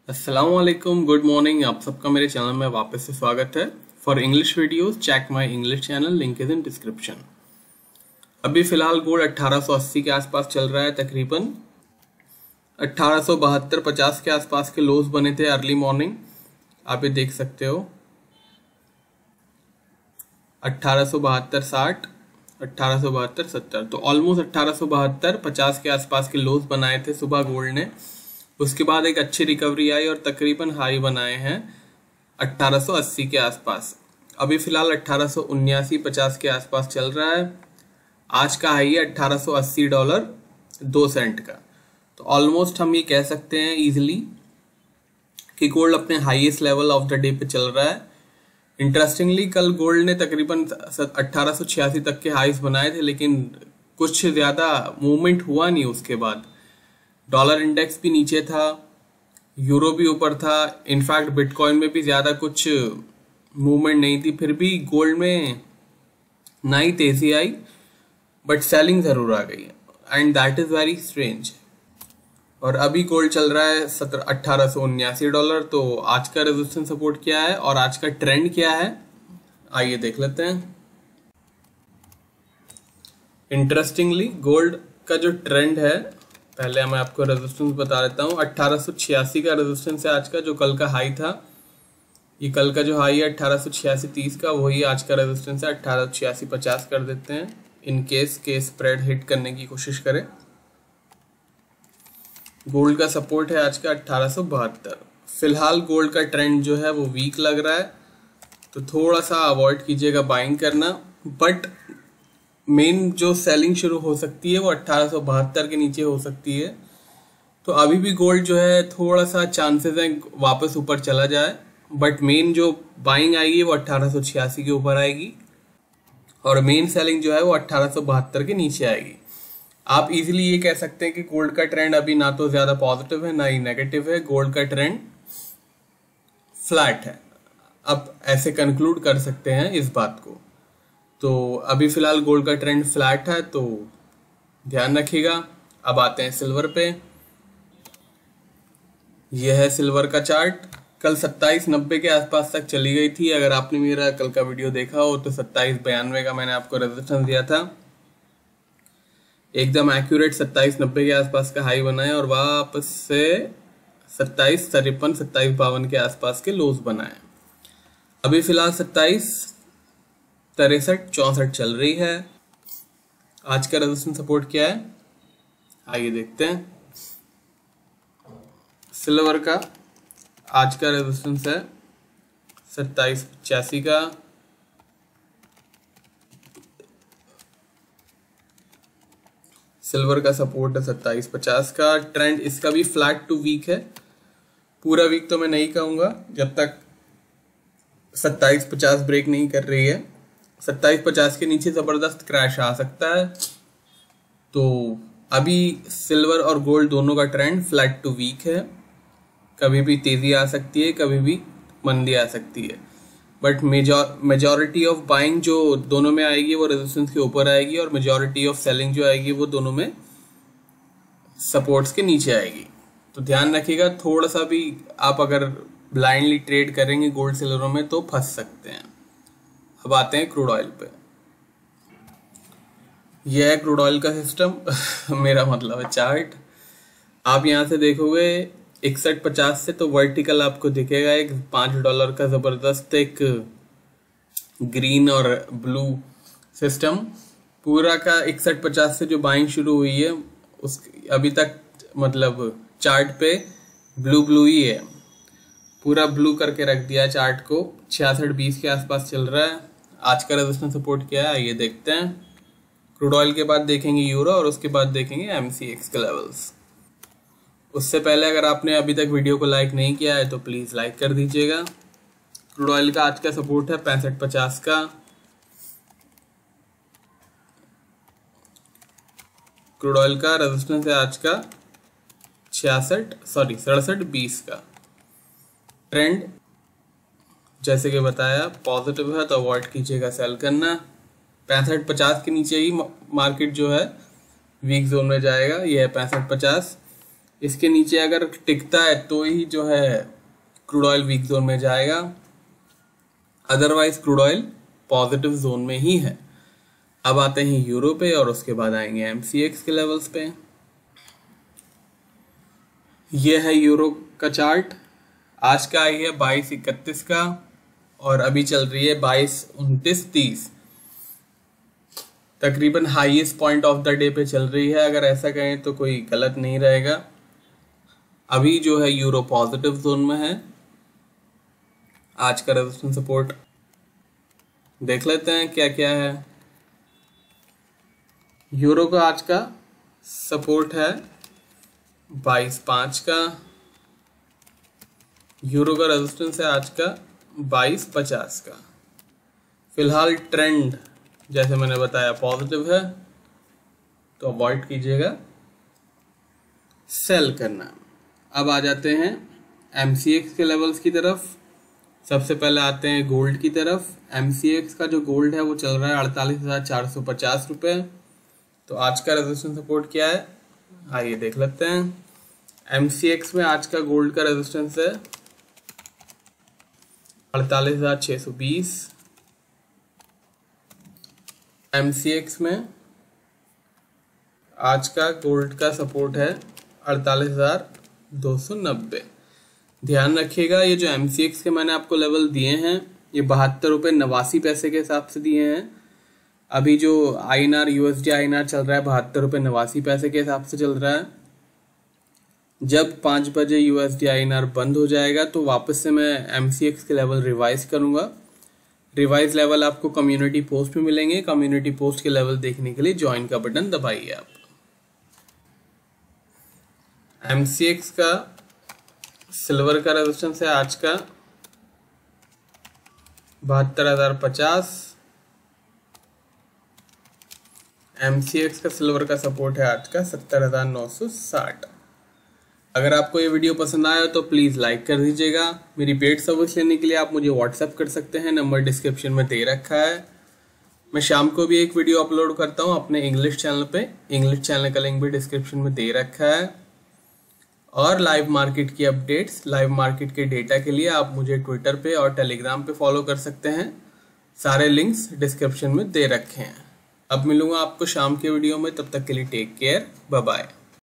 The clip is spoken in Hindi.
अस्सलाम वालेकुम, गुड मॉर्निंग। आप सबका मेरे चैनल में वापस से स्वागत है। For English videos check my English channel, link is in description. अभी फिलहाल गोल्ड 1880 के आसपास चल रहा है। तकरीबन 1872-50 के आसपास के लोज बने थे अर्ली मॉर्निंग। आप ये देख सकते हो 1872-60, 1872-70, तो ऑलमोस्ट 1872-50 के आसपास के लोज बनाए थे सुबह गोल्ड ने। उसके बाद एक अच्छी रिकवरी आई और तकरीबन हाई बनाए हैं 1880 के आसपास। अभी फिलहाल 1879-50 के आसपास चल रहा है। आज का हाई है $1880.02 का। तो ऑलमोस्ट हम ये कह सकते हैं इजीली कि गोल्ड अपने highest level of the day पे चल रहा है। इंटरेस्टिंगली कल गोल्ड ने तकरीबन 1886 तक के हाईस बनाए थे, लेकिन कुछ ज़्यादा मूवमेंट हुआ नहीं। उसके बाद डॉलर इंडेक्स भी नीचे था, यूरो भी ऊपर था, इनफैक्ट बिटकॉइन में भी ज़्यादा कुछ मूवमेंट नहीं थी। फिर भी गोल्ड में ना ही तेज़ी आई बट सेलिंग ज़रूर आ गई and that is very strange. और अभी गोल्ड चल रहा है $1879। तो आज का रेजिस्टेंस सपोर्ट क्या है और आज का ट्रेंड क्या है, आइए देख लेते हैं। इंटरेस्टिंगली गोल्ड का जो ट्रेंड है, पहले मैं आपको रेजिस्टेंस बता देता हूँ। 1886 का रेजिस्टेंस है आज का, जो कल का हाई था। ये कल का जो हाई है 1886.30 का, वही आज का रेजिस्टेंस है। 1886.50 कर देते हैं इन केस के स्प्रेड हिट करने की कोशिश करें। गोल्ड का सपोर्ट है आज का 1872। फिलहाल गोल्ड का ट्रेंड जो है वो वीक लग रहा है, तो थोड़ा सा अवॉइड कीजिएगा बाइंग करना। बट मेन जो सेलिंग शुरू हो सकती है वो 1872 के नीचे हो सकती है। तो अभी भी गोल्ड जो है थोड़ा सा चांसेस है वापस ऊपर चला जाए, बट मेन जो बाइंग आएगी वो 1886 के ऊपर आएगी और मेन सेलिंग जो है वो 1872 के नीचे आएगी। आप इजीली ये कह सकते हैं कि गोल्ड का ट्रेंड अभी ना तो ज़्यादा पॉजिटिव है ना ही नेगेटिव है। गोल्ड का ट्रेंड फ्लैट है, अब ऐसे कंक्लूड कर सकते हैं इस बात को। तो अभी फिलहाल गोल्ड का ट्रेंड फ्लैट है, तो ध्यान रखिएगा। अब आते हैं सिल्वर पे। यह है सिल्वर का चार्ट। कल 2790 के आसपास तक चली गई थी। अगर आपने मेरा कल का वीडियो देखा हो तो 2792 का मैंने आपको रेजिस्टेंस दिया था। एकदम एक्यूरेट 2790 के आसपास का हाई बनाया और वापस से 2753, 2752 के आसपास के लोज बनाए। अभी फिलहाल 2763-64 चल रही है। आज का रेजिस्टेंस सपोर्ट क्या है, आइए देखते हैं। सिल्वर का आज का रेजिस्टेंस है 2785 का। सिल्वर का सपोर्ट है 2750 का। ट्रेंड इसका भी फ्लैट टू वीक है। पूरा वीक तो मैं नहीं कहूँगा जब तक 2750 ब्रेक नहीं कर रही है। 2750 के नीचे ज़बरदस्त क्रैश आ सकता है। तो अभी सिल्वर और गोल्ड दोनों का ट्रेंड फ्लैट टू वीक है। कभी भी तेज़ी आ सकती है, कभी भी मंदी आ सकती है, बट मेजॉरिटी ऑफ बाइंग जो दोनों में आएगी वो रेजिस्टेंस के ऊपर आएगी और मेजॉरिटी ऑफ सेलिंग जो आएगी वो दोनों में सपोर्ट्स के नीचे आएगी। तो ध्यान रखिएगा, थोड़ा सा भी आप अगर ब्लाइंडली ट्रेड करेंगे गोल्ड सिल्वर में तो फंस सकते हैं। अब आते हैं क्रूड ऑयल पे। यह है क्रूड ऑयल का सिस्टम मेरा मतलब है चार्ट। आप यहाँ से देखोगे 6150 से तो वर्टिकल आपको दिखेगा एक $5 का जबरदस्त एक ग्रीन और ब्लू सिस्टम। पूरा का 6150 से जो बाइंग शुरू हुई है उस अभी तक मतलब चार्ट पे ब्लू ही है, पूरा ब्लू करके रख दिया चार्ट को। 6620 के आसपास चल रहा है। आज का रेजिस्टेंस सपोर्ट क्या है, आइए देखते हैं। क्रूड ऑयल के बाद देखेंगे यूरो और उसके बाद देखेंगे MCX के लेवल्स। उससे पहले अगर आपने अभी तक वीडियो को लाइक नहीं किया है तो प्लीज़ लाइक कर दीजिएगा। क्रूड ऑयल का आज का सपोर्ट है 6550 का। क्रूड ऑयल का रेजिस्टेंस है आज का 6720 का। ट्रेंड जैसे कि बताया पॉजिटिव है, तो अवॉइड कीजिएगा सेल करना। 6550 के नीचे ही मार्केट जो है वीक जोन में जाएगा। यह है 6550। इसके नीचे अगर टिकता है तो ही जो है क्रूड ऑयल वीक जोन में जाएगा, otherwise crude oil positive zone में ही है। अब आते हैं यूरो पे और उसके बाद आएंगे एमसीएक्स के लेवल्स पे। ये है यूरो का चार्ट, आज का आई है 22.31 का और अभी चल रही है 22.29.30, तकरीबन highest point of the day पे चल रही है। अगर ऐसा कहें तो कोई गलत नहीं रहेगा। अभी जो है यूरो पॉजिटिव जोन में है। आज का रेजिस्टेंस सपोर्ट देख लेते हैं क्या क्या है। यूरो का आज का सपोर्ट है 22.5 का, यूरो का रेजिस्टेंस है आज का 22.50 का। फिलहाल ट्रेंड जैसे मैंने बताया पॉजिटिव है, तो अवॉइड कीजिएगा सेल करना। अब आ जाते हैं एमसीएक्स के लेवल्स की तरफ। सबसे पहले आते हैं गोल्ड की तरफ। एमसीएक्स का जो गोल्ड है वो चल रहा है 48,450 रुपये। तो आज का रेजिस्टेंस सपोर्ट क्या है, आइए देख लेते हैं। एमसीएक्स में आज का गोल्ड का रेजिस्टेंस है 48,620। एमसीएक्स में आज का गोल्ड का सपोर्ट है 48,290। ध्यान रखिएगा ये जो एमसीएक्स के मैंने आपको लेवल दिए हैं ये 72.89 के हिसाब से दिए हैं। अभी जो आईएनआर यूएसडी आईएनआर चल रहा है 72.89 के हिसाब से चल रहा है। जब 5 बजे यूएसडी आईएनआर बंद हो जाएगा तो वापस से मैं एमसीएक्स के लेवल रिवाइज करूंगा। रिवाइज लेवल आपको कम्युनिटी पोस्ट में मिलेंगे। कम्युनिटी पोस्ट के लेवल देखने के लिए ज्वाइन का बटन दबाइए आप। एमसीएक्स का सिल्वर का रेजिस्टेंस है आज का 72,050। एमसीएक्स का सिल्वर का सपोर्ट है आज का 70,960। अगर आपको ये वीडियो पसंद आया तो प्लीज़ लाइक कर दीजिएगा। मेरी पेड सर्विस लेने के लिए आप मुझे व्हाट्सएप कर सकते हैं, नंबर डिस्क्रिप्शन में दे रखा है। मैं शाम को भी एक वीडियो अपलोड करता हूँ अपने इंग्लिश चैनल पे, इंग्लिश चैनल का लिंक भी डिस्क्रिप्शन में दे रखा है। और लाइव मार्केट की अपडेट्स, लाइव मार्केट के डेटा के लिए आप मुझे ट्विटर पे और टेलीग्राम पे फॉलो कर सकते हैं। सारे लिंक्स डिस्क्रिप्शन में दे रखे हैं। अब मिलूंगा आपको शाम के वीडियो में, तब तक के लिए टेक केयर, बाय बाय।